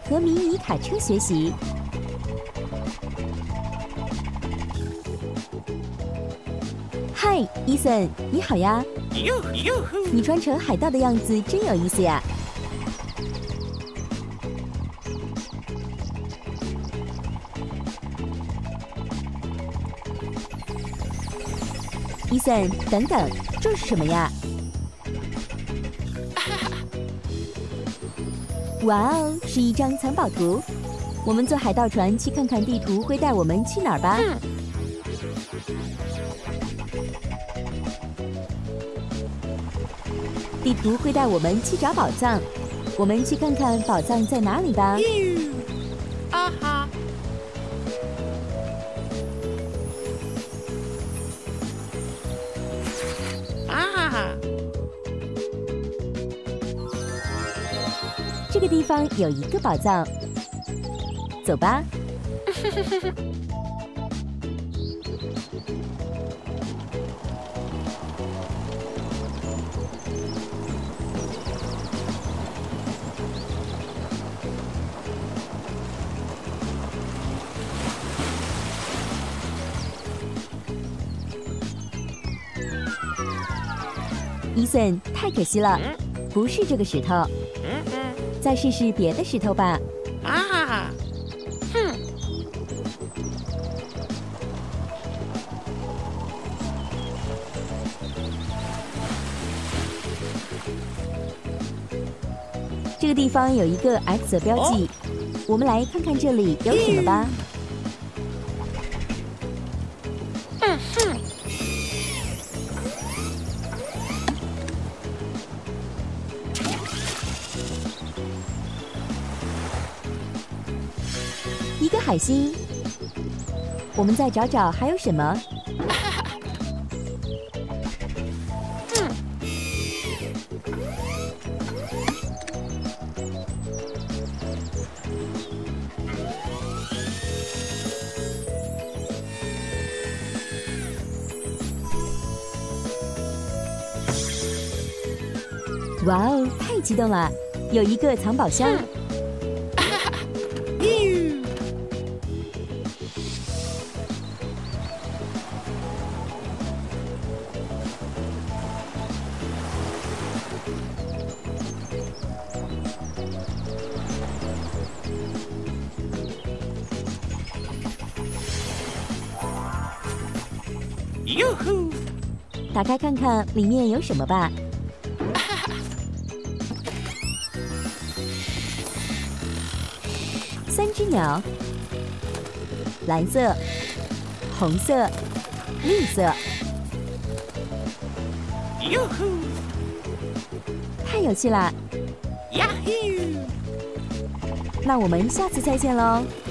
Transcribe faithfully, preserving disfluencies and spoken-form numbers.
和迷你卡车学习。嗨，伊森，你好呀！你穿成海盗的样子真有意思呀！伊森，等等，这是什么呀？哇哦，是一张藏宝图。我们坐海盗船去看看地图会带我们去哪儿吧。嗯、地图会带我们去找宝藏，我们去看看宝藏在哪里吧。啊哈！啊！这个地方有一个宝藏，走吧。伊森，太可惜了，不是这个石头。再试试别的石头吧。啊！哼！这个地方有一个 X 的标记，哦、我们来看看这里有什么吧。嗯哼。一个海星，我们再找找还有什么。嗯、哇哦，太激动了！有一个藏宝箱。嗯哟呼！打开看看里面有什么吧。三只鸟，蓝色、红色、绿色。哟呼！太有趣了！呀呼！那我们下次再见喽。